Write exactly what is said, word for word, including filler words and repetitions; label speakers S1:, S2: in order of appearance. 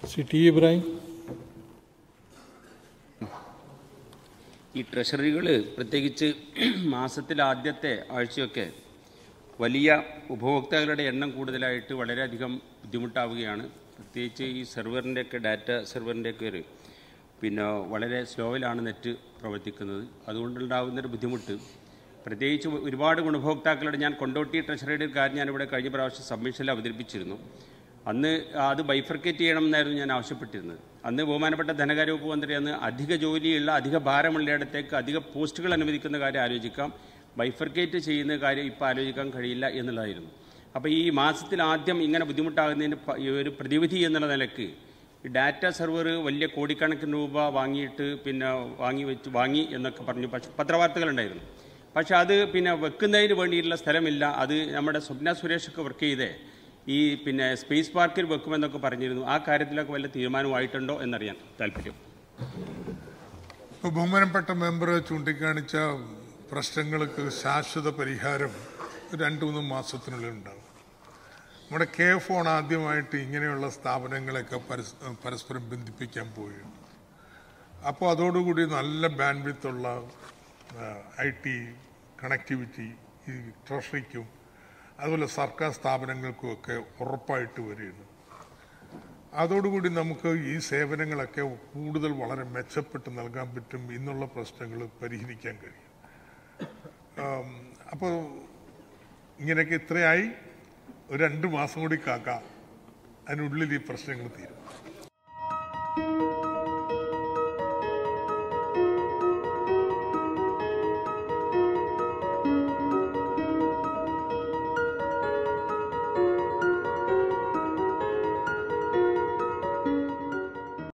S1: Shri T Ibrahim.
S2: ഈ ട്രഷറികൾ പ്രത്യേകിച്ച് മാസത്തിൽ ആദ്യത്തെ ആഴ്ചയൊക്കെ വലിയ ഉപഭോക്താക്കളുടെ എണ്ണം കൂടുതലായിട്ട് വളരെയധികം ബുദ്ധിമുട്ടാവുകയാണ്. പ്രത്യേകിച്ച് ഈ സെർവറിൻ്റെയൊക്കെ ഡാറ്റ സെർവറിൻ്റെയൊക്കെ ഒരു പിന്നെ വളരെ സ്ലോയിലാണ് നെറ്റ് പ്രവർത്തിക്കുന്നത്. അതുകൊണ്ടുണ്ടാകുന്നൊരു ബുദ്ധിമുട്ട് പ്രത്യേകിച്ച് ഒരുപാട് ഗുണഭോക്താക്കളുടെ ഞാൻ കൊണ്ടോട്ടി ട്രഷറിയുടെ ഒരു കാര്യം ഞാനിവിടെ കഴിഞ്ഞ പ്രാവശ്യം സബ്മിഷനിൽ അവതരിപ്പിച്ചിരുന്നു. അന്ന് അത് ബൈഫർക്കേറ്റ് ചെയ്യണം എന്നായിരുന്നു ഞാൻ ആവശ്യപ്പെട്ടിരുന്നത്. അന്ന് ബഹുമാനപ്പെട്ട ധനകാര്യ വകുപ്പ് മന്ത്രി അന്ന് അധിക ജോലിയുള്ള അധിക ഭാരമുള്ളയിടത്തേക്ക് അധിക പോസ്റ്റുകൾ അനുവദിക്കുന്ന കാര്യം ആലോചിക്കാം, ബൈഫർക്കേറ്റ് ചെയ്യുന്ന കാര്യം ഇപ്പോൾ ആലോചിക്കാൻ കഴിയില്ല എന്നുള്ളതായിരുന്നു. അപ്പോൾ ഈ മാസത്തിൽ ആദ്യം ഇങ്ങനെ ബുദ്ധിമുട്ടാകുന്നതിന് ഒരു പ്രതിവിധി എന്നുള്ള നിലയ്ക്ക് ഡാറ്റ സെർവർ വലിയ കോടിക്കണക്കിന് രൂപ വാങ്ങിയിട്ട് പിന്നെ വാങ്ങി വെച്ച് വാങ്ങി എന്നൊക്കെ പറഞ്ഞു പക്ഷേ പത്രവാർത്തകളുണ്ടായിരുന്നു. പക്ഷെ അത് പിന്നെ വെക്കുന്നതിന് വേണ്ടിയിട്ടുള്ള സ്ഥലമില്ല. അത് നമ്മുടെ സ്വപ്ന സുരേഷൊക്കെ വർക്ക് ചെയ്തേ ഈ പിന്നെ സ്പേസ് പാർക്കിൽ വെക്കുമെന്നൊക്കെ പറഞ്ഞിരുന്നു. ആ കാര്യത്തിലൊക്കെ വല്ല തീരുമാനമായിട്ടുണ്ടോ എന്നറിയാൻ താല്പര്യം.
S3: ബഹുമാനപ്പെട്ട മെമ്പർ ചൂണ്ടിക്കാണിച്ച പ്രശ്നങ്ങൾക്ക് ശാശ്വത പരിഹാരം രണ്ട് മൂന്ന് മാസത്തിനുള്ളിൽ ഉണ്ടാകും. നമ്മുടെ കെ ഫോൺ ആദ്യമായിട്ട് ഇങ്ങനെയുള്ള സ്ഥാപനങ്ങളെയൊക്കെ പരസ്പരം ബന്ധിപ്പിക്കാൻ പോവുകയാണ്. അപ്പോൾ അതോടുകൂടി നല്ല ബാൻഡ് വിത്തുള്ള ഐ ടി കണക്ടിവിറ്റി ഈ ട്രഷറിക്കും അതുപോലെ സർക്കാർ സ്ഥാപനങ്ങൾക്കുമൊക്കെ ഉറപ്പായിട്ട് വരികയാണ്. അതോടുകൂടി നമുക്ക് ഈ സേവനങ്ങളൊക്കെ കൂടുതൽ വളരെ മെച്ചപ്പെട്ട് നൽകാൻ പറ്റും. ഇന്നുള്ള പ്രശ്നങ്ങൾ പരിഹരിക്കാൻ കഴിയും. അപ്പോൾ ഇങ്ങനെയൊക്കെ ഇത്രയായി ഒരു രണ്ട് മാസം കൂടി കാക്കാം, അതിനുള്ളിൽ ഈ പ്രശ്നങ്ങൾ തീരും.